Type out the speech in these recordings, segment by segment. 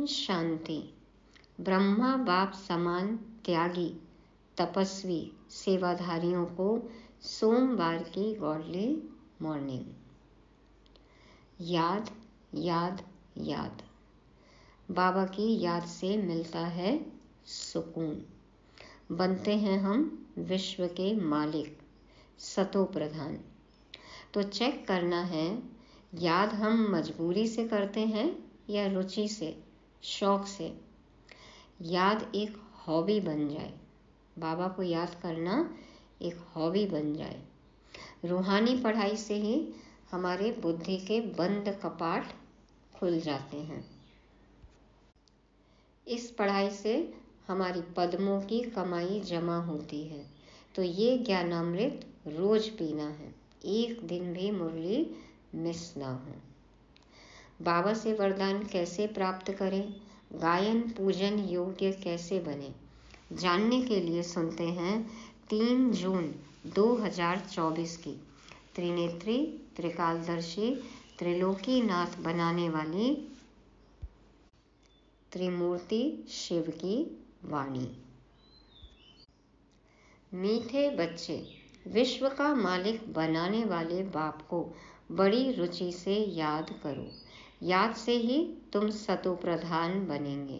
शांति। ब्रह्मा बाप समान त्यागी तपस्वी सेवाधारियों को सोमवार की गॉडली मॉर्निंग। याद याद याद। बाबा की याद से मिलता है सुकून। बनते हैं हम विश्व के मालिक सतो प्रधान। तो चेक करना है, याद हम मजबूरी से करते हैं या रुचि से, शौक से। याद एक हॉबी बन जाए, बाबा को याद करना एक हॉबी बन जाए। रूहानी पढ़ाई से ही हमारे बुद्धि के बंद कपाट खुल जाते हैं। इस पढ़ाई से हमारी पद्मों की कमाई जमा होती है। तो ये ज्ञानामृत रोज पीना है, एक दिन भी मुरली मिस ना हो। बाबा से वरदान कैसे प्राप्त करें, गायन पूजन योग्य कैसे बने, जानने के लिए सुनते हैं 3 जून 2024 की त्रिनेत्री त्रिकालदर्शी त्रिलोकीनाथ बनाने वाली त्रिमूर्ति शिव की वाणी। मीठे बच्चे, विश्व का मालिक बनाने वाले बाप को बड़ी रुचि से याद करो। याद से ही तुम सतो प्रधान बनेंगे।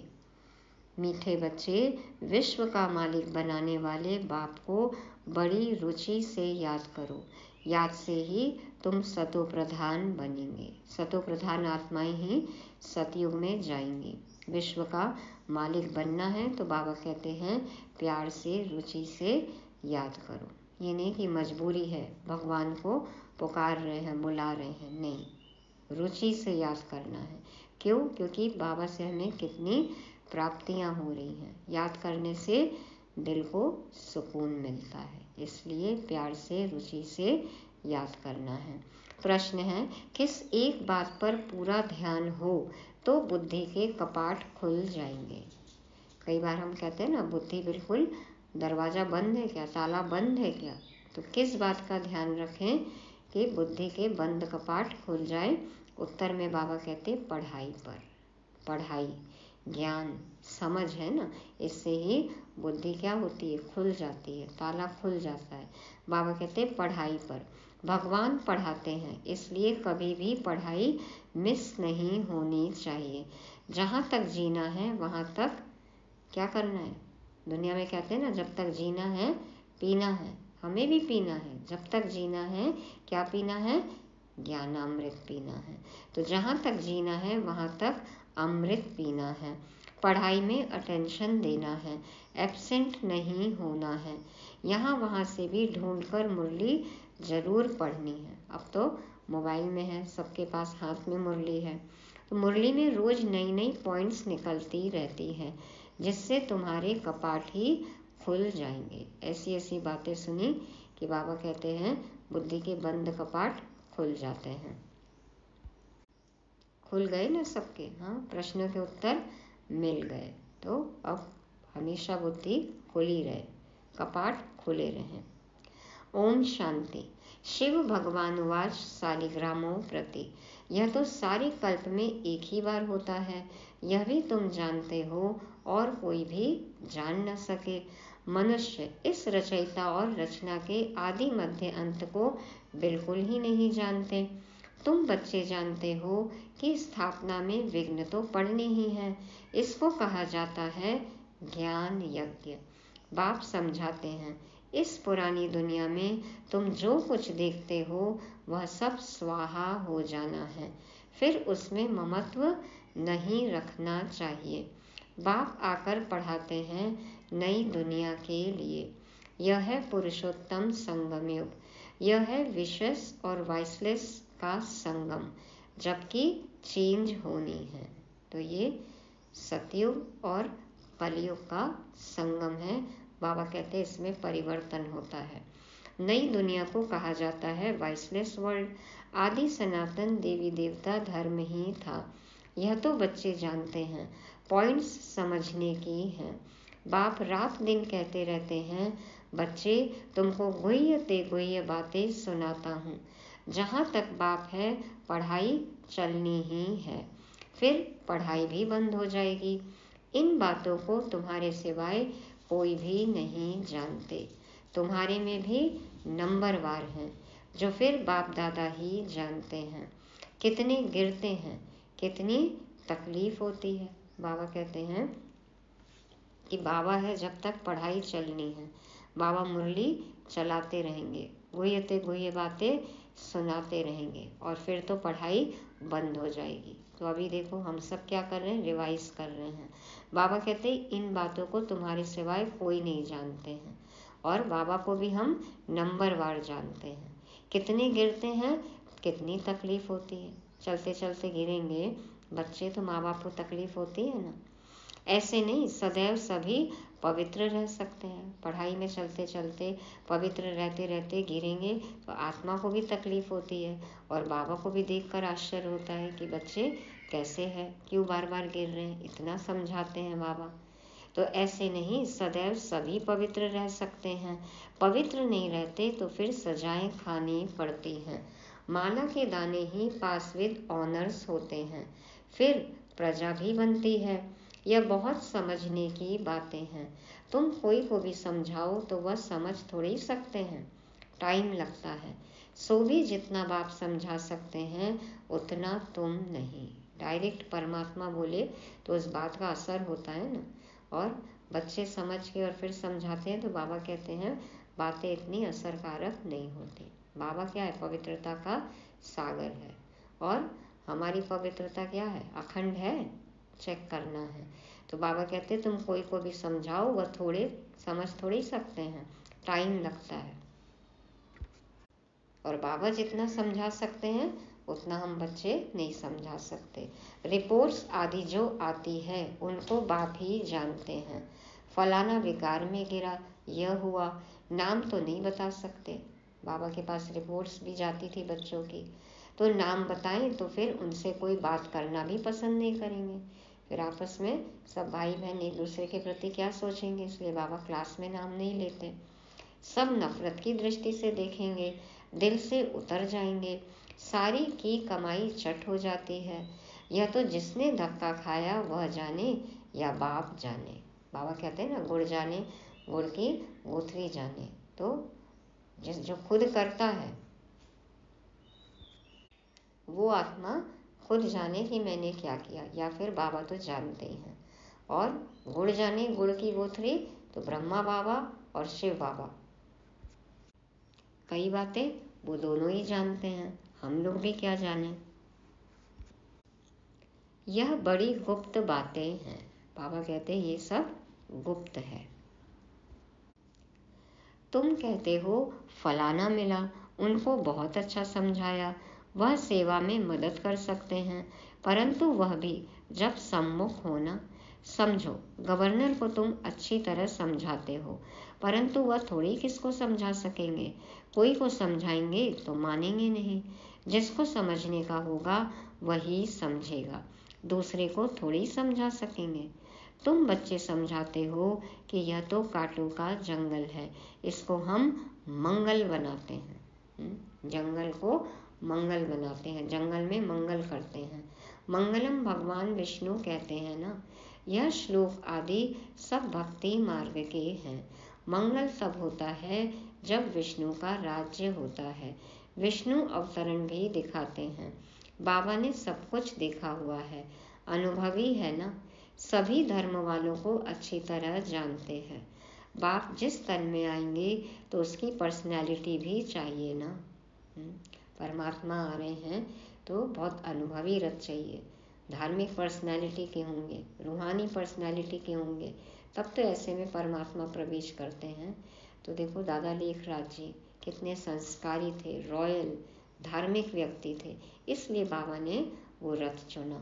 मीठे बच्चे, विश्व का मालिक बनाने वाले बाप को बड़ी रुचि से याद करो। याद से ही तुम सतो प्रधान बनेंगे। सतो प्रधान आत्माएं ही सतयुग में जाएंगी। विश्व का मालिक बनना है तो बाबा कहते हैं प्यार से रुचि से याद करो। ये नहीं कि मजबूरी है, भगवान को पुकार रहे हैं, बुला रहे हैं, नहीं, रुचि से याद करना है। क्यों? क्योंकि बाबा से हमें कितनी प्राप्तियां हो रही हैं। याद करने से दिल को सुकून मिलता है, इसलिए प्यार से रुचि से याद करना है। प्रश्न है, किस एक बात पर पूरा ध्यान हो तो बुद्धि के कपाट खुल जाएंगे। कई बार हम कहते हैं ना, बुद्धि बिल्कुल दरवाज़ा बंद है क्या, ताला बंद है क्या। तो किस बात का ध्यान रखें कि बुद्धि के बंद कपाट खुल जाए। उत्तर में बाबा कहते पढ़ाई पर। पढ़ाई, ज्ञान, समझ है ना, इससे ही बुद्धि क्या होती है, खुल जाती है, ताला खुल जाता है। बाबा कहते पढ़ाई पर। भगवान पढ़ाते हैं, इसलिए कभी भी पढ़ाई मिस नहीं होनी चाहिए। जहाँ तक जीना है वहाँ तक क्या करना है। दुनिया में कहते हैं ना, जब तक जीना है पीना है, हमें भी पीना है। जब तक जीना है क्या पीना है, ज्ञानामृत पीना है। तो जहाँ तक जीना है वहाँ तक अमृत पीना है। पढ़ाई में अटेंशन देना है, एब्सेंट नहीं होना है। यहाँ वहाँ से भी ढूंढकर मुरली ज़रूर पढ़नी है। अब तो मोबाइल में है, सबके पास हाथ में मुरली है। तो मुरली में रोज़ नई नई पॉइंट्स निकलती रहती हैं, जिससे तुम्हारे कपाट ही खुल जाएंगे। ऐसी ऐसी बातें सुनी कि बाबा कहते हैं बुद्धि के बंद कपाट खुल जाते हैं। खुल गए ना सबके, हाँ, प्रश्नों के उत्तर मिल गए। तो अब हमेशा बुद्धि खुली रहे, कपाट खुले रहें। ओम शांति। शिव भगवान वाच शालिग्रामों प्रति। यह तो सारे कल्प में एक ही बार होता है, यह भी तुम जानते हो और कोई भी जान न सके। मनुष्य इस रचयिता और रचना के आदि मध्य अंत को बिल्कुल ही नहीं जानते। तुम बच्चे जानते हो कि स्थापना में विघ्न तो पड़ने ही है। इसको कहा जाता है ज्ञान यज्ञ। बाप समझाते हैं, इस पुरानी दुनिया में तुम जो कुछ देखते हो वह सब स्वाहा हो जाना है, फिर उसमें ममत्व नहीं रखना चाहिए। बाप आकर पढ़ाते हैं नई दुनिया के लिए। यह है पुरुषोत्तम संगम युग, यह है विशेष और वाइसलेस का संगम, जबकि चेंज होनी है। तो ये सतयुग और कलयुग का संगम है। बाबा कहते हैं इसमें परिवर्तन होता है। नई दुनिया को कहा जाता है वाइसलेस वर्ल्ड। आदि सनातन देवी देवता धर्म ही था, यह तो बच्चे जानते हैं, पॉइंट्स समझने की हैं। बाप रात दिन कहते रहते हैं, बच्चे तुमको गुह्य ते गुह्य बातें सुनाता हूँ। जहाँ तक बाप है पढ़ाई चलनी ही है। फिर पढ़ाई भी बंद हो जाएगी। इन बातों को तुम्हारे सिवाय कोई भी नहीं जानते। तुम्हारे में भी नंबरवार हैं, जो फिर बाप दादा ही जानते हैं। कितने गिरते हैं, कितनी तकलीफ होती है। बाबा कहते हैं कि बाबा है जब तक पढ़ाई चलनी है, बाबा मुरली चलाते रहेंगे, गुह्यते गुह्य बातें सुनाते रहेंगे, और फिर तो पढ़ाई बंद हो जाएगी। तो अभी देखो हम सब क्या कर रहे हैं, रिवाइज कर रहे हैं। बाबा कहते हैं इन बातों को तुम्हारे सिवाय कोई नहीं जानते हैं, और बाबा को भी हम नंबरवार जानते हैं। कितने गिरते हैं, कितनी तकलीफ होती है। चलते चलते गिरेंगे बच्चे, तो माँ बाप को तकलीफ होती है ना। ऐसे नहीं, सदैव सभी पवित्र रह सकते हैं। पढ़ाई में चलते चलते पवित्र रहते रहते गिरेंगे तो आत्मा को भी तकलीफ होती है, और बाबा को भी देखकर आश्चर्य होता है कि बच्चे कैसे हैं, क्यों बार बार गिर रहे हैं। इतना समझाते हैं बाबा। तो ऐसे नहीं, सदैव सभी पवित्र रह सकते हैं। पवित्र नहीं रहते तो फिर सजाएं खानी पड़ती हैं। माला के दाने ही पास विद ऑनर्स होते हैं, फिर प्रजा भी बनती है। यह बहुत समझने की बातें हैं। तुम कोई को भी समझाओ तो वह समझ थोड़ी सकते हैं, टाइम लगता है। सो भी जितना बाप समझा सकते हैं उतना तुम नहीं। डायरेक्ट परमात्मा बोले तो उस बात का असर होता है ना, और बच्चे समझ के और फिर समझाते हैं तो बाबा कहते हैं बातें इतनी असरकारक नहीं होती। बाबा क्या है, पवित्रता का सागर है, और हमारी पवित्रता क्या है, अखंड है, चेक करना है। तो बाबा कहते तुम कोई को भी समझाओ, वह थोड़े समझ थोड़ी सकते हैं, टाइम लगता है। और बाबा जितना समझा सकते हैं उतना हम बच्चे नहीं समझा सकते। रिपोर्ट्स आदि जो आती है उनको बाप ही जानते हैं। फलाना विकार में गिरा, यह हुआ, नाम तो नहीं बता सकते। बाबा के पास रिपोर्ट्स भी जाती थी बच्चों की, तो नाम बताएं तो फिर उनसे कोई बात करना भी पसंद नहीं करेंगे। फिर आपस में सब भाई बहन एक दूसरे के प्रति क्या सोचेंगे, इसलिए बाबा क्लास में नाम नहीं लेते। सब नफरत की दृष्टि से देखेंगे, दिल से उतर जाएंगे, सारी की कमाई चट हो जाती है। यह तो जिसने धक्का खाया वह जाने या बाप जाने। बाबा कहते हैं ना, गुड़ जाने गुड़ की गोथरी जाने। तो जो खुद करता है वो आत्मा खुद जाने कि मैंने क्या किया, या फिर बाबा तो जानते ही हैं। और गुड़ जाने गुड़ की गोथरी, तो ब्रह्मा बाबा और शिव बाबा, कई बातें वो दोनों ही जानते हैं, हम लोग भी क्या जाने। यह बड़ी गुप्त बातें हैं। बाबा कहते हैं ये सब गुप्त है। तुम कहते हो फलाना मिला, उनको बहुत अच्छा समझाया, वह सेवा में मदद कर सकते हैं, परंतु वह भी जब सम्मुख हो ना। समझो, गवर्नर को तुम अच्छी तरह समझाते हो, परंतु वह थोड़ी किसको समझा सकेंगे। कोई को समझाएंगे तो मानेंगे नहीं, जिसको समझने का होगा वही समझेगा, दूसरे को थोड़ी समझा सकेंगे। तुम बच्चे समझाते हो कि यह तो कांटों का जंगल है, इसको हम मंगल बनाते हैं। जंगल को मंगल बनाते हैं, जंगल में मंगल करते हैं। मंगलम भगवान विष्णु कहते हैं ना। यह श्लोक आदि सब भक्ति मार्ग के हैं। मंगल तब होता है जब विष्णु का राज्य होता है। विष्णु अवतरण भी दिखाते हैं। बाबा ने सब कुछ देखा हुआ है, अनुभवी है ना, सभी धर्म वालों को अच्छी तरह जानते हैं। बाप जिस तन में आएंगे तो उसकी पर्सनैलिटी भी चाहिए ना। परमात्मा आ रहे हैं तो बहुत अनुभवी रथ चाहिए, धार्मिक पर्सनैलिटी के होंगे, रूहानी पर्सनैलिटी के होंगे, तब तो ऐसे में परमात्मा प्रवेश करते हैं। तो देखो दादा लेखराज जी कितने संस्कारी थे, रॉयल धार्मिक व्यक्ति थे, इसलिए बाबा ने वो रथ चुना।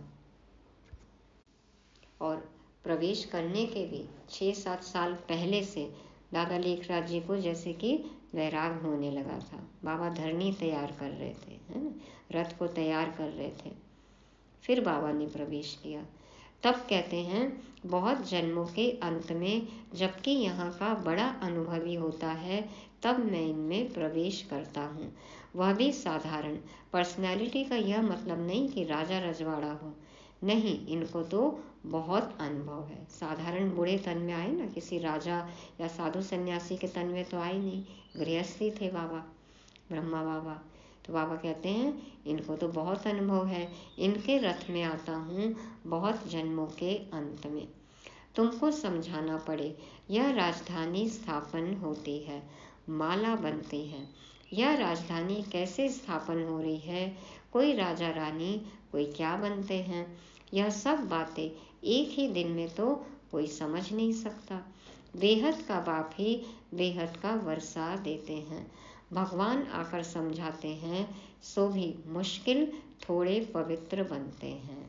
और प्रवेश करने के भी 6-7 साल पहले से दादा लेखराज जी को जैसे कि वैराग होने लगा था। बाबा धरनी तैयार कर रहे थे, है ना, रथ को तैयार कर रहे थे, फिर बाबा ने प्रवेश किया। तब कहते हैं बहुत जन्मों के अंत में, जबकि यहाँ का बड़ा अनुभवी होता है, तब मैं इनमें प्रवेश करता हूँ, वह भी साधारण। पर्सनैलिटी का यह मतलब नहीं कि राजा रजवाड़ा हो, नहीं, इनको तो बहुत अनुभव है। साधारण बूढ़े तन में आए ना, किसी राजा या साधु सन्यासी के तन में तो आए नहीं, गृहस्थी थे बाबा, ब्रह्मा बाबा। तो बाबा कहते हैं इनको तो बहुत अनुभव है, इनके रथ में आता हूँ बहुत जन्मों के अंत में। तुमको समझाना पड़े, यह राजधानी स्थापन होती है, माला बनती है। यह राजधानी कैसे स्थापन हो रही है, कोई राजा रानी, कोई क्या बनते हैं, यह सब बातें एक ही दिन में तो कोई समझ नहीं सकता। बेहद का बाप ही बेहद का वर्षा देते हैं, भगवान आकर समझाते हैं, सो भी मुश्किल थोड़े पवित्र बनते हैं।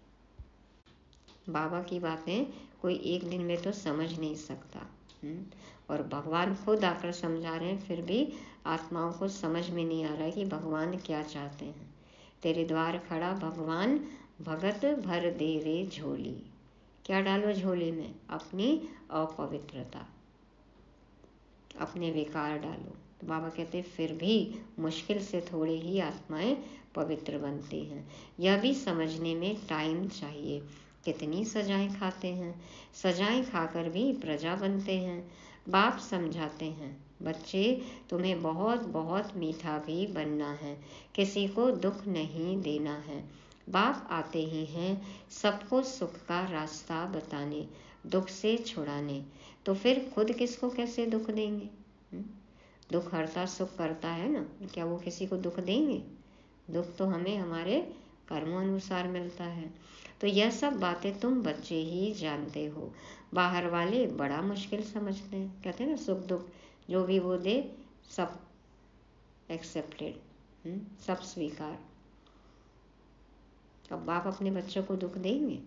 बाबा की बातें कोई एक दिन में तो समझ नहीं सकता, और भगवान खुद आकर समझा रहे हैं, फिर भी आत्माओं को समझ में नहीं आ रहा है कि भगवान क्या चाहते हैं। तेरे द्वार खड़ा भगवान, भगत भर दे रे झोली। क्या डालो झोली में? अपनी अपवित्रता, अपने विकार डालो। तो बाबा कहते फिर भी मुश्किल से थोड़े ही आत्माएं पवित्र बनती हैं। यह भी समझने में टाइम चाहिए। कितनी सजाएं खाते हैं, सजाएं खाकर भी प्रजा बनते हैं। बाप समझाते हैं, बच्चे तुम्हें बहुत बहुत मीठा भी बनना है, किसी को दुख नहीं देना है। बाप आते ही हैं सबको सुख का रास्ता बताने, दुख से छुड़ाने। तो फिर खुद किसको कैसे दुख देंगे? दुख हरता सुख करता है ना, क्या वो किसी को दुख देंगे? दुख तो हमें हमारे कर्मों अनुसार मिलता है। तो यह सब बातें तुम बच्चे ही जानते हो, बाहर वाले बड़ा मुश्किल समझते हैं। कहते हैं ना, सुख दुख जो भी वो दे सब एक्सेप्टेड, सब स्वीकार। अब बाप अपने बच्चों को दुख देंगे?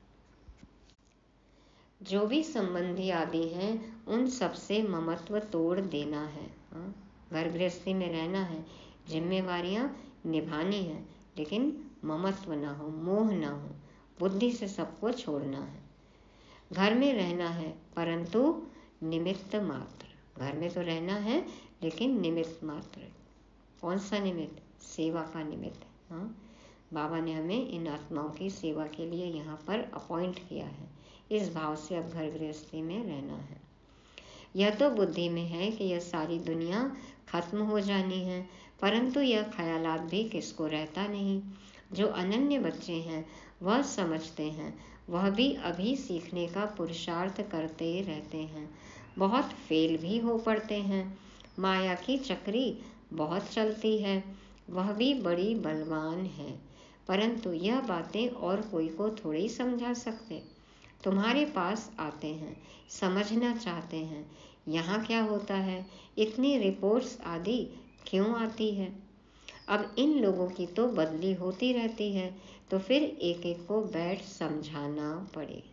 जो भी संबंधी आदि हैं उन सबसे ममत्व तोड़ देना है। घर गृहस्थी में रहना है, जिम्मेवारियां निभानी है, लेकिन ममत्व ना हो, मोह ना हो, बुद्धि से सबको छोड़ना है। घर में रहना है परंतु निमित्त मात्र। घर में तो रहना है लेकिन निमित्त मात्र। कौन सा निमित्त? सेवा का निमित्त। बाबा ने हमें इन आत्माओं की सेवा के लिए यहाँ पर अपॉइंट किया है। इस भाव से अब घर गृहस्थी में रहना है। यह तो बुद्धि में है कि यह सारी दुनिया खत्म हो जानी है, परंतु यह ख्यालात भी किसको रहता नहीं। जो अनन्य बच्चे हैं वह समझते हैं, वह भी अभी सीखने का पुरुषार्थ करते रहते हैं, बहुत फेल भी हो पड़ते हैं। माया की चक्री बहुत चलती है, वह भी बड़ी बलवान है, परंतु यह बातें और कोई को थोड़ी समझा सकते। तुम्हारे पास आते हैं, समझना चाहते हैं यहाँ क्या होता है, इतनी रिपोर्ट्स आदि क्यों आती है। अब इन लोगों की तो बदली होती रहती है, तो फिर एक एक को बैठ समझाना पड़े।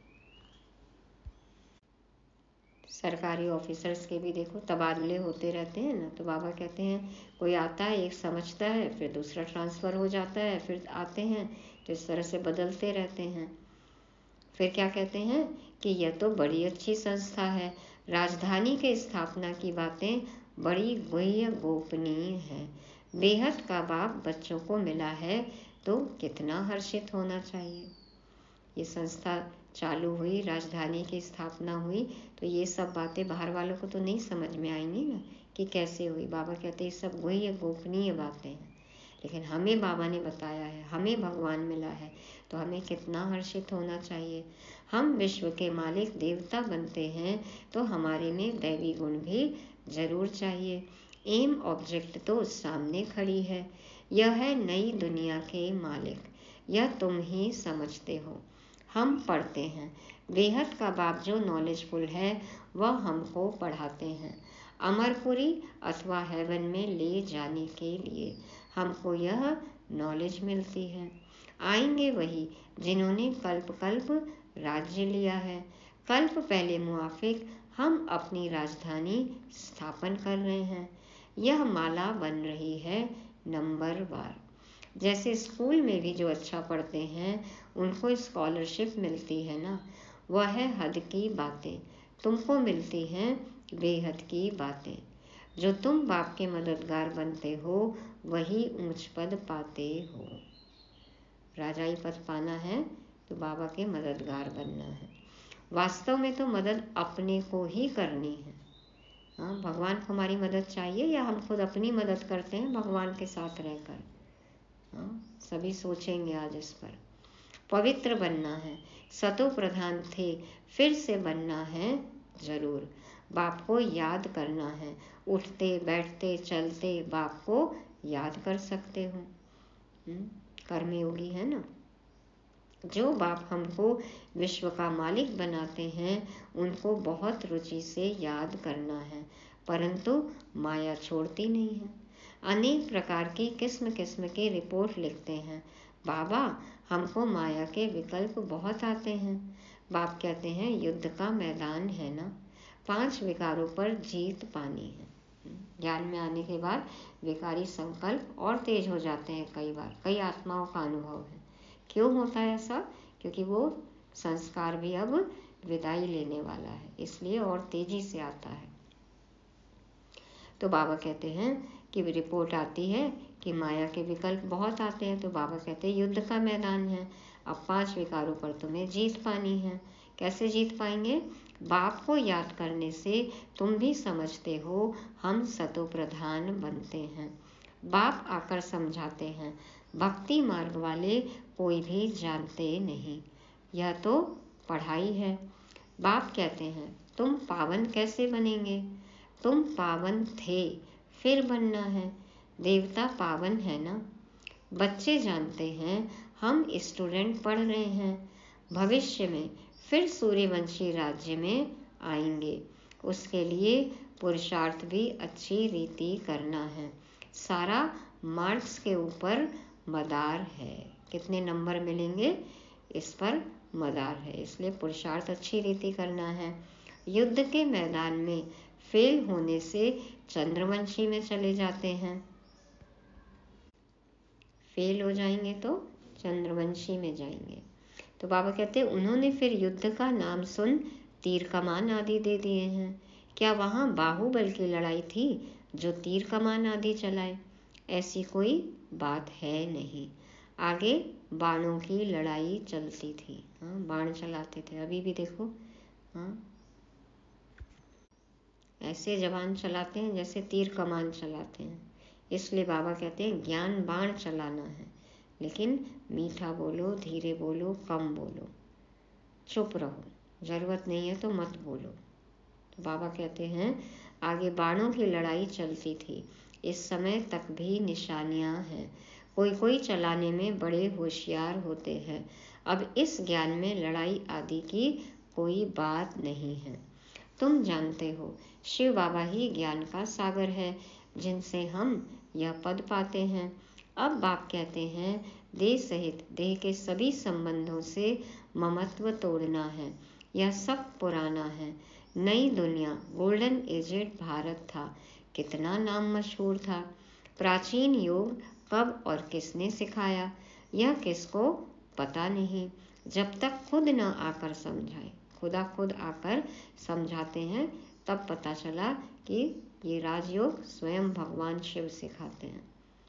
सरकारी ऑफिसर्स के भी देखो तबादले होते रहते हैं ना, तो बाबा कहते हैं कोई आता है, एक समझता है, फिर दूसरा ट्रांसफ़र हो जाता है, फिर आते हैं, तो इस तरह से बदलते रहते हैं। फिर क्या कहते हैं कि यह तो बड़ी अच्छी संस्था है, राजधानी के स्थापना की बातें बड़ी गुह्य गोपनीय है। बेहद का बाप बच्चों को मिला है तो कितना हर्षित होना चाहिए। ये संस्था चालू हुई, राजधानी की स्थापना हुई, तो ये सब बातें बाहर वालों को तो नहीं समझ में आएंगी ना कि कैसे हुई। बाबा कहते हैं सब गुह्य गोपनीय बातें हैं, लेकिन हमें बाबा ने बताया है, हमें भगवान मिला है, तो हमें कितना हर्षित होना चाहिए। हम विश्व के मालिक देवता बनते हैं तो हमारे में दैवी गुण भी जरूर चाहिए। एम ऑब्जेक्ट तो सामने खड़ी है, यह है नई दुनिया के मालिक, यह तुम ही समझते हो। हम पढ़ते हैं, बेहद का बाप जो नॉलेजफुल है वह हमको पढ़ाते हैं, अमरपुरी अथवा हेवन में ले जाने के लिए हमको यह नॉलेज मिलती है। आएंगे वही जिन्होंने कल्प कल्प राज्य लिया है, कल्प पहले मुआफिक हम अपनी राजधानी स्थापन कर रहे हैं। यह माला बन रही है नंबर वार। जैसे स्कूल में भी जो अच्छा पढ़ते हैं उनको स्कॉलरशिप मिलती है ना, वह है हद की बातें, तुमको मिलती हैं बेहद की बातें। जो तुम बाप के मददगार बनते हो वही ऊंच पद पाते हो। राजाई पद पाना है तो बाबा के मददगार बनना है। वास्तव में तो मदद अपने को ही करनी है। हाँ, भगवान को हमारी मदद चाहिए या हम खुद अपनी मदद करते हैं भगवान के साथ रहकर? हाँ, सभी सोचेंगे आज इस पर। पवित्र बनना है, सतो प्रधान थे, फिर से बनना है जरूर। बाप को याद करना है, उठते बैठते चलते बाप को याद कर सकते हो। कर्मयोगी है ना। जो बाप हमको विश्व का मालिक बनाते हैं उनको बहुत रुचि से याद करना है, परंतु माया छोड़ती नहीं है। अनेक प्रकार की किस्म किस्म के रिपोर्ट लिखते हैं, बाबा हमको माया के विकल्प बहुत आते हैं। बाप कहते हैं युद्ध का मैदान है ना, 5 विकारों पर जीत पानी है। ज्ञान में आने के बाद विकारी संकल्प और तेज हो जाते हैं। कई बार कई आत्माओं का अनुभव है। क्यों होता है ऐसा? क्योंकि वो संस्कार भी अब विदाई लेने वाला है, इसलिए और तेजी से आता है। तो बाबा कहते हैं कि रिपोर्ट आती है कि माया के विकल्प बहुत आते हैं, तो बाबा कहते हैं युद्ध का मैदान है, अब 5 विकारों पर तुम्हें जीत पानी है। कैसे जीत पाएंगे? बाप को याद करने से तुम भी समझते हो हम सतो प्रधान बनते हैं। बाप आकर समझाते हैं, भक्ति मार्ग वाले कोई भी जानते नहीं, यह तो पढ़ाई है। बाप कहते हैं तुम पावन कैसे बनेंगे? तुम पावन थे, फिर बनना है। देवता पावन है ना। बच्चे जानते हैं हम स्टूडेंट पढ़ रहे हैं, भविष्य में फिर सूर्यवंशी राज्य में आएंगे। उसके लिए पुरुषार्थ भी अच्छी रीति करना है। सारा मार्क्स के ऊपर मदार है, कितने नंबर मिलेंगे इस पर मदार है, इसलिए पुरुषार्थ अच्छी रीति करना है। युद्ध के मैदान में फेल होने से चंद्रवंशी में चले जाते हैं, फेल हो जाएंगे तो चंद्रवंशी में जाएंगे। तो बाबा कहते हैं उन्होंने फिर युद्ध का नाम सुन तीर कमान आदि दे दिए हैं। क्या वहाँ बाहुबल की लड़ाई थी जो तीर कमान आदि चलाए? ऐसी कोई बात है नहीं। आगे बाणों की लड़ाई चलती थी। हाँ, बाण चलाते थे, अभी भी देखो। हाँ, ऐसे जवान चलाते हैं जैसे तीर कमान चलाते हैं। इसलिए बाबा कहते हैं ज्ञान बाण चलाना है, लेकिन मीठा बोलो, धीरे बोलो, कम बोलो, चुप रहो, जरूरत नहीं है तो मत बोलो। तो बाबा कहते हैं आगे बाणों की लड़ाई चलती थी, इस समय तक भी निशानियां हैं। कोई कोई चलाने में बड़े होशियार होते हैं। अब इस ज्ञान में लड़ाई आदि की कोई बात नहीं है। तुम जानते हो शिव बाबा ही ज्ञान का सागर है, जिनसे हम यह पद पाते हैं। अब बाप कहते हैं देह सहित देह के सभी संबंधों से ममत्व तोड़ना है। यह सब पुराना है। नई दुनिया गोल्डन एजेड भारत था, कितना नाम मशहूर था। प्राचीन योग कब और किसने सिखाया, यह किसको पता नहीं, जब तक खुद न आकर समझाए। खुदा खुद आकर समझाते हैं, तब पता चला कि ये राजयोग स्वयं भगवान शिव सिखाते हैं।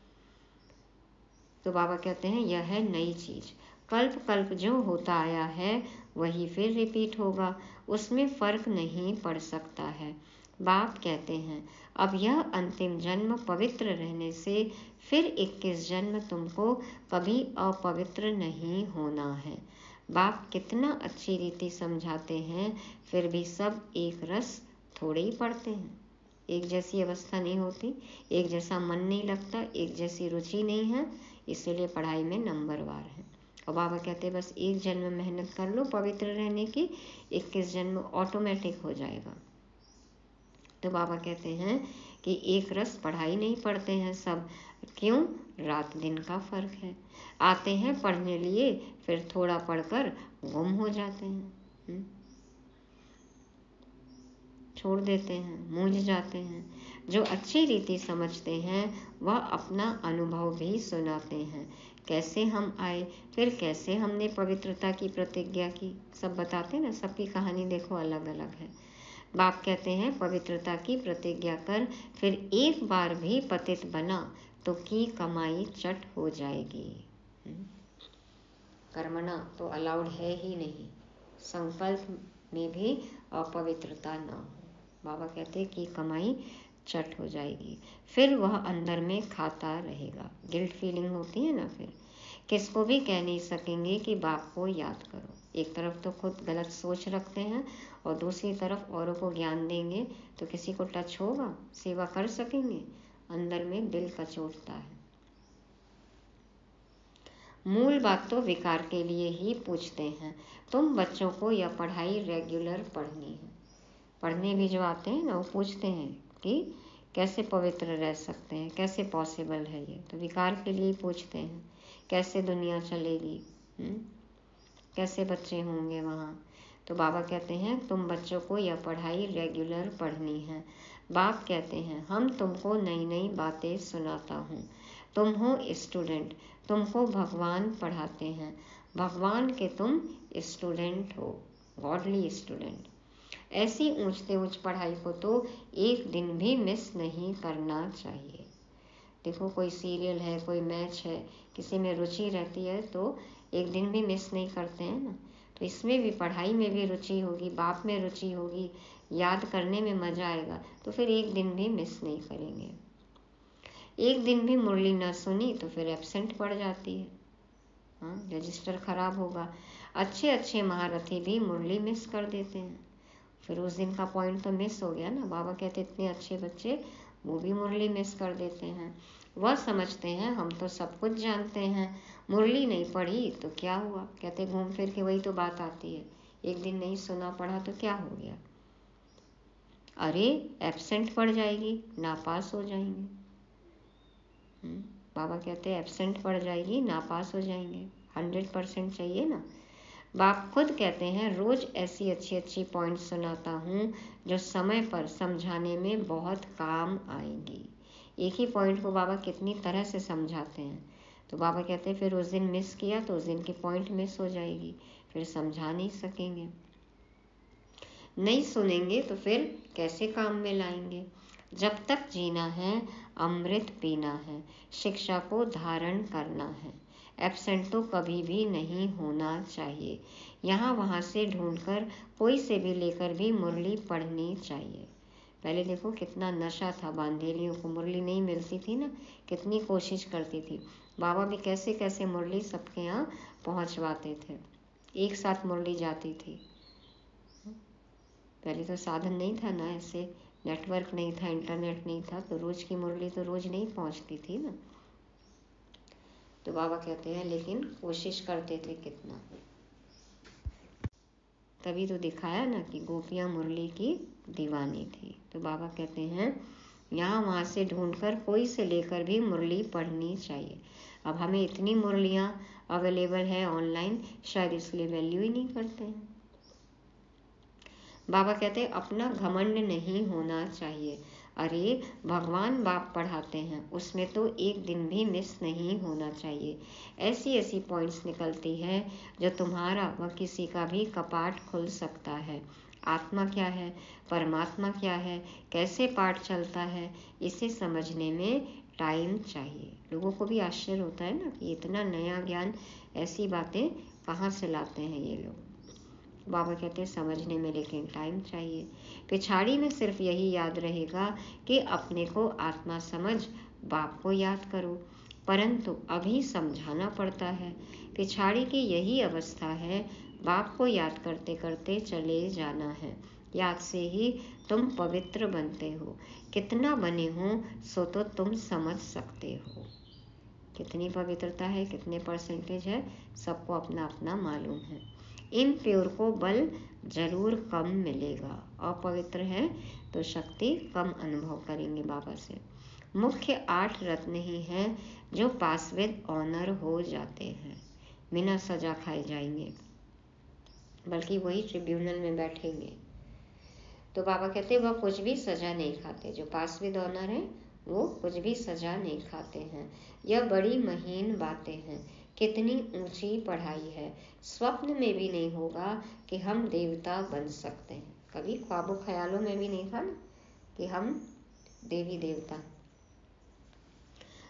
तो बाबा कहते हैं यह है नई चीज। कल्प कल्प जो होता आया है वही फिर रिपीट होगा, उसमें फर्क नहीं पड़ सकता है। बाप कहते हैं अब यह अंतिम जन्म पवित्र रहने से फिर 21 जन्म तुमको कभी अपवित्र नहीं होना है। बाप कितना अच्छी रीति समझाते हैं, फिर भी सब एक रस थोड़े ही पढ़ते हैं। एक जैसी अवस्था नहीं होती, एक जैसा मन नहीं लगता, एक जैसी रुचि नहीं है, इसीलिए पढ़ाई में नंबरवार है। और बाबा कहते हैं बस एक जन्म मेहनत कर लो पवित्र रहने की, 21 जन्म ऑटोमेटिक हो जाएगा। तो बाबा कहते हैं कि एक रस पढ़ाई नहीं पढ़ते हैं सब। क्यों? रात दिन का फर्क है। आते हैं पढ़ने लिए, फिर थोड़ा पढ़कर गुम हो जाते हैं, छोड़ देते हैं, मूझ जाते हैं। जो अच्छी रीति समझते हैं वह अपना अनुभव भी सुनाते हैं, कैसे हम आए, फिर कैसे हमने पवित्रता की प्रतिज्ञा की, सब बताते ना। सबकी कहानी देखो अलग अलग है। बाप कहते हैं पवित्रता की प्रतिज्ञा कर, फिर एक बार भी पतित बना तो की कमाई चट हो जाएगी। कर्मणा तो अलाउड है ही नहीं, संकल्प में भी अपवित्रता न हो। बाबा कहते कि कमाई चट हो जाएगी, फिर वह अंदर में खाता रहेगा। गिल्ट फीलिंग होती है ना, फिर किसको भी कह नहीं सकेंगे कि बाप को याद करो। एक तरफ तो खुद गलत सोच रखते हैं और दूसरी तरफ औरों को ज्ञान देंगे, तो किसी को टच होगा, सेवा कर सकेंगे? अंदर में दिल कचोटता है। मूल बात तो विकार के लिए ही पूछते हैं। तुम बच्चों को यह पढ़ाई रेगुलर पढ़नी है। पढ़ने भी जो आते हैं ना, वो पूछते हैं कि कैसे पवित्र रह सकते हैं, कैसे पॉसिबल है ये, तो विकार के लिए पूछते हैं। कैसे दुनिया चलेगी, कैसे बच्चे होंगे वहाँ। तो बाबा कहते हैं तुम बच्चों को यह पढ़ाई रेगुलर पढ़नी है। बाप कहते हैं हम तुमको नई नई बातें सुनाता हूँ, तुम हो स्टूडेंट, तुमको भगवान पढ़ाते हैं, भगवान के तुम स्टूडेंट हो, गॉडली स्टूडेंट। ऐसी ऊंचते ऊंच पढ़ाई को तो एक दिन भी मिस नहीं करना चाहिए। देखो कोई सीरियल है, कोई मैच है, किसी में रुचि रहती है तो एक दिन भी मिस नहीं करते हैं ना। तो इसमें भी, पढ़ाई में भी रुचि होगी, बाप में रुचि होगी, याद करने में मजा आएगा, तो फिर एक दिन भी मिस नहीं करेंगे। एक दिन भी मुरली न सुनी तो फिर एब्सेंट पड़ जाती है, रजिस्टर खराब होगा। अच्छे अच्छे महारथी भी मुरली मिस कर देते हैं, फिर उस दिन का पॉइंट तो मिस हो गया ना। बाबा कहते इतने अच्छे बच्चे वो भी मुरली मिस कर देते हैं। वह समझते हैं हम तो सब कुछ जानते हैं, मुरली नहीं पढ़ी तो क्या हुआ। कहते घूम फिर के वही तो बात आती है, एक दिन नहीं सुना पढ़ा तो क्या हो गया। अरे एब्सेंट पड़ जाएगी, नापास हो जाएंगे। बाबा कहते हैं एब्सेंट पड़ जाएगी, नापास हो जाएंगे, 100% चाहिए ना। बाप खुद कहते हैं रोज ऐसी अच्छी अच्छी पॉइंट सुनाता हूँ जो समय पर समझाने में बहुत काम आएंगी। एक ही पॉइंट को बाबा कितनी तरह से समझाते हैं। तो बाबा कहते हैं फिर उस दिन मिस किया तो उस दिन की पॉइंट मिस हो जाएगी, फिर समझा नहीं सकेंगे। नहीं सुनेंगे तो फिर कैसे काम में लाएंगे। जब तक जीना है अमृत पीना है, शिक्षा को धारण करना है। एब्सेंट तो कभी भी नहीं होना चाहिए। यहाँ वहाँ से ढूंढकर कोई से भी लेकर भी मुरली पढ़नी चाहिए। पहले देखो कितना नशा था, बांधेलियों को मुरली नहीं मिलती थी ना, कितनी कोशिश करती थी। बाबा भी कैसे कैसे मुरली सबके यहाँ पहुँचवाते थे, एक साथ मुरली जाती थी। पहले तो साधन नहीं था ना, ऐसे नेटवर्क नहीं था, इंटरनेट नहीं था, तो रोज की मुरली तो रोज नहीं पहुँचती थी ना। तो बाबा कहते हैं लेकिन कोशिश करते थे कितना, तभी तो दिखाया ना कि गोपियाँ मुरली की दीवानी थी। तो बाबा कहते हैं यहाँ वहाँ से ढूंढकर कोई से लेकर भी मुरली पढ़नी चाहिए। अब हमें इतनी मुरलियाँ अवेलेबल है ऑनलाइन, शायद इसलिए वैल्यू ही नहीं करते हैं। बाबा कहते हैं अपना घमंड नहीं होना चाहिए। अरे भगवान बाप पढ़ाते हैं, उसमें तो एक दिन भी मिस नहीं होना चाहिए। ऐसी ऐसी पॉइंट्स निकलती है जो तुम्हारा व किसी का भी कपाट खुल सकता है। आत्मा क्या है, परमात्मा क्या है, कैसे पाठ चलता है, इसे समझने में टाइम चाहिए। लोगों को भी आश्चर्य होता है ना कि इतना नया ज्ञान, ऐसी बातें कहाँ से लाते हैं ये लोग। बाबा कहते हैं समझने में लेकिन टाइम चाहिए। पिछाड़ी में सिर्फ यही याद रहेगा कि अपने को आत्मा समझ बाप को याद करो, परंतु अभी समझाना पड़ता है। पिछाड़ी की यही अवस्था है, बाप को याद करते करते चले जाना है। याद से ही तुम पवित्र बनते हो। कितना बने हो सो तो तुम समझ सकते हो। कितनी पवित्रता है, कितने परसेंटेज है, सबको अपना अपना मालूम है। इम्प्योर को बल जरूर कम मिलेगा, अपवित्र है तो शक्ति कम अनुभव करेंगे बाबा से। मुख्य 8 रत्न ही हैं जो पास विद ऑनर हो जाते हैं, बिना सजा खाए जाएंगे, बल्कि वही ट्रिब्यूनल में बैठेंगे। तो बाबा कहते हैं वह कुछ भी सजा नहीं खाते, जो पास विद ऑनर है वो कुछ भी सजा नहीं खाते हैं। यह बड़ी महीन बातें हैं, कितनी ऊंची पढ़ाई है। स्वप्न में भी नहीं होगा कि हम देवता बन सकते हैं, कभी ख्वाबों ख्यालों में भी नहीं था ना कि हम देवी देवता।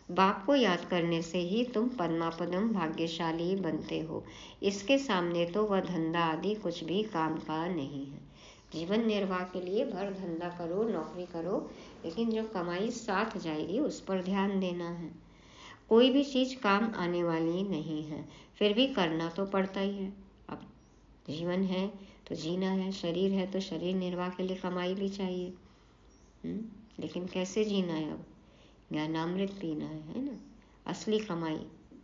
बाप को याद करने से ही तुम पद्मापदम भाग्यशाली बनते हो। इसके सामने तो वह धंधा आदि कुछ भी काम का नहीं है। जीवन निर्वाह के लिए भर धंधा करो, नौकरी करो, लेकिन जो कमाई साथ जाएगी उस पर ध्यान देना है। कोई भी चीज़ काम आने वाली नहीं है, फिर भी करना तो पड़ता ही है। अब जीवन है तो जीना है, शरीर है तो शरीर निर्वाह के लिए कमाई भी चाहिए। लेकिन कैसे जीना है? अब ज्ञानामृत पीना है ना, असली कमाई,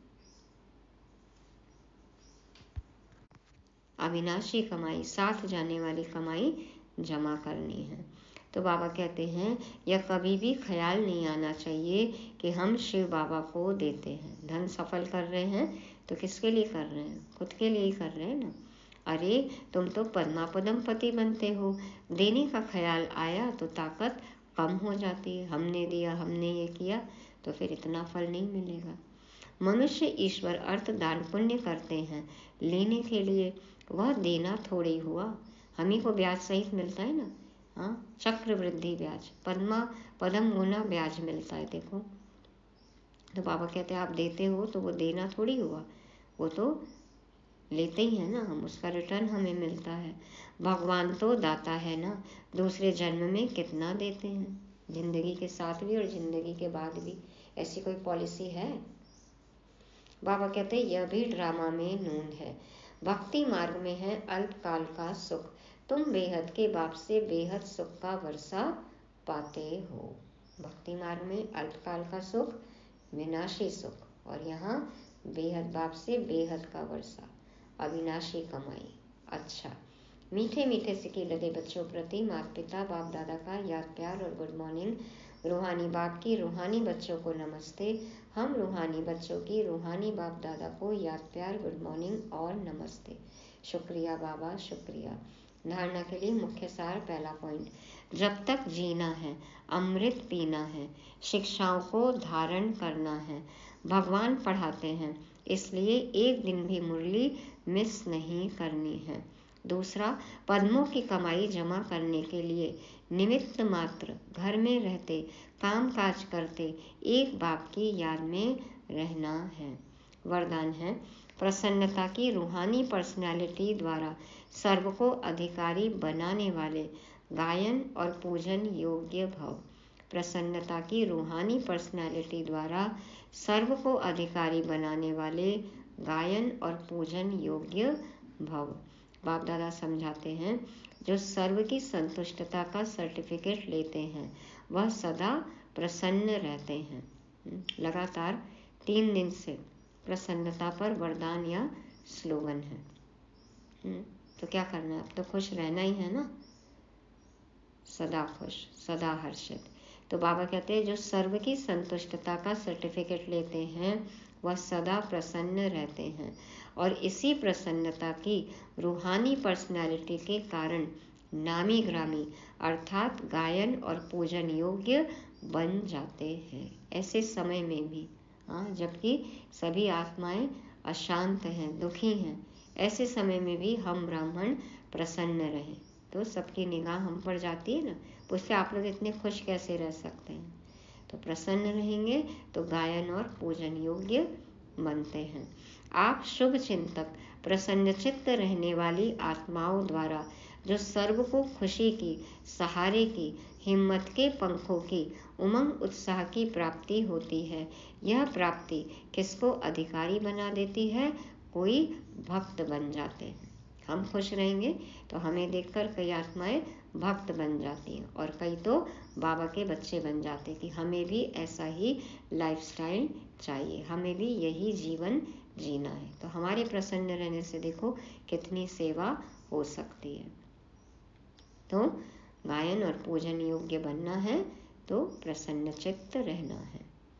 अविनाशी कमाई, साथ जाने वाली कमाई जमा करनी है। तो बाबा कहते हैं यह कभी भी ख्याल नहीं आना चाहिए कि हम शिव बाबा को देते हैं। धन सफल कर रहे हैं तो किसके लिए कर रहे हैं? खुद के लिए ही कर रहे हैं ना। अरे तुम तो पद्मापदम पति बनते हो। देने का ख्याल आया तो ताकत कम हो जाती है। हमने दिया, हमने ये किया, तो फिर इतना फल नहीं मिलेगा। मनुष्य ईश्वर अर्थ दान पुण्य करते हैं लेने के लिए, वह देना थोड़ी हुआ। हम ही को ब्याज सहित मिलता है ना। हाँ, चक्रवृद्धि ब्याज, पदम गुना ब्याज मिलता है। देखो, तो बाबा कहते हैं आप देते हो तो वो देना थोड़ी हुआ, वो तो लेते ही है ना हम, उसका रिटर्न हमें मिलता है। भगवान तो दाता है ना, दूसरे जन्म में कितना देते हैं, जिंदगी के साथ भी और जिंदगी के बाद भी। ऐसी कोई पॉलिसी है? बाबा कहते हैं यह भी ड्रामा में नून है। भक्ति मार्ग में है अल्पकाल का सुख, तुम बेहद के बाप से बेहद सुख का वर्षा पाते हो। भक्ति मार्ग में अल्पकाल का सुख, विनाशी सुख, और यहाँ बेहद बाप से बेहद का वर्षा, अविनाशी कमाई। अच्छा, मीठे मीठे सिक्के लगे बच्चों प्रति माता पिता बाप दादा का याद प्यार और गुड मॉर्निंग। रूहानी बाप की रूहानी बच्चों को नमस्ते। हम रूहानी बच्चों की रूहानी बाप दादा को याद प्यार, गुड मॉर्निंग और नमस्ते। शुक्रिया बाबा, शुक्रिया। धारणा के लिए मुख्य सार, पहला पॉइंट, जब तक जीना है अमृत पीना है, शिक्षाओं को धारण करना है। भगवान पढ़ाते हैं, इसलिए एक दिन भी मुरली मिस नहीं करनी है। दूसरा, पद्मों की कमाई जमा करने के लिए निमित्त मात्र घर में रहते, काम काज करते, एक बाप की याद में रहना है। वरदान है, प्रसन्नता की रूहानी पर्सनालिटी द्वारा सर्व को अधिकारी बनाने वाले गायन और पूजन योग्य भव। प्रसन्नता की रूहानी पर्सनालिटी द्वारा सर्व को अधिकारी बनाने वाले गायन और पूजन योग्य भव। बाप दादा समझाते हैं, जो सर्व की संतुष्टता का सर्टिफिकेट लेते हैं वह सदा प्रसन्न रहते हैं। लगातार 3 दिन से प्रसन्नता पर वरदान या स्लोगन है। तो क्या करना है? अब तो खुश रहना ही है ना, सदा खुश, सदा हर्षित। तो बाबा कहते हैं जो सर्व की संतुष्टता का सर्टिफिकेट लेते हैं वह सदा प्रसन्न रहते हैं, और इसी प्रसन्नता की रूहानी पर्सनैलिटी के कारण नामी ग्रामी अर्थात गायन और पूजन योग्य बन जाते हैं। ऐसे समय में भी, जबकि सभी आत्माएं अशांत हैं, दुखी हैं, ऐसे समय में भी हम ब्राह्मण प्रसन्न रहें तो सबकी निगाह हम पर जाती है ना। उससे आप लोग इतने खुश कैसे रह सकते हैं? तो प्रसन्न रहेंगे तो गायन और पूजन योग्य बनते हैं। आप शुभ चिंतक, प्रसन्नचित्त रहने वाली आत्माओं द्वारा जो सर्व को खुशी की, सहारे की, हिम्मत के पंखों की, उमंग उत्साह की प्राप्ति होती है, यह प्राप्ति किसको अधिकारी बना देती है? कोई भक्त बन जाते हैं। हम खुश रहेंगे तो हमें देखकर कई आत्माएं भक्त बन जाती हैं, और कई तो बाबा के बच्चे बन जाते हैं कि हमें भी ऐसा ही लाइफस्टाइल चाहिए, हमें भी यही जीवन जीना है। तो हमारे प्रसन्न रहने से देखो कितनी सेवा हो सकती है। तो गायन और पूजन योग्य बनना है तो प्रसन्न चित्त रहना है।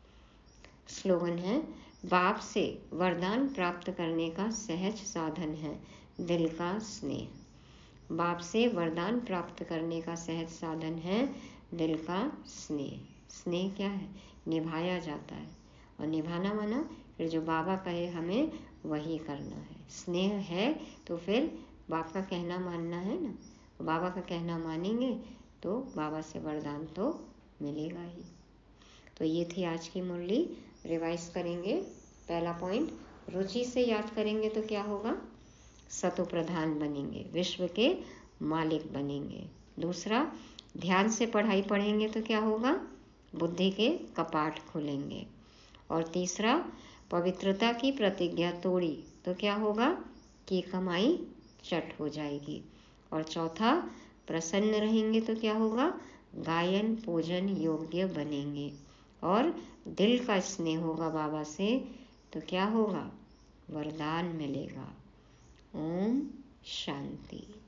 स्लोगन है, बाप से वरदान प्राप्त करने का सहज साधन है दिल का स्नेह। बाप से वरदान प्राप्त करने का सहज साधन है दिल का स्नेह। स्नेह क्या है? निभाया जाता है, और निभाना माना फिर जो बाबा कहे हमें वही करना है। स्नेह है तो फिर बाप का कहना मानना है ना। बाबा का कहना मानेंगे तो बाबा से वरदान तो मिलेगा ही। तो ये थी आज की मुरली। रिवाइज करेंगे। पहला पॉइंट, रुचि से याद करेंगे तो क्या होगा? सतो प्रधान बनेंगे, विश्व के मालिक बनेंगे। दूसरा, ध्यान से पढ़ाई पढ़ेंगे तो क्या होगा? बुद्धि के कपाट खुलेंगे। और तीसरा, पवित्रता की प्रतिज्ञा तोड़ी तो क्या होगा? कि कमाई चट हो जाएगी। और चौथा, प्रसन्न रहेंगे तो क्या होगा? गायन पूजन योग्य बनेंगे। और दिल का स्नेह होगा बाबा से तो क्या होगा? वरदान मिलेगा। ओम शांति।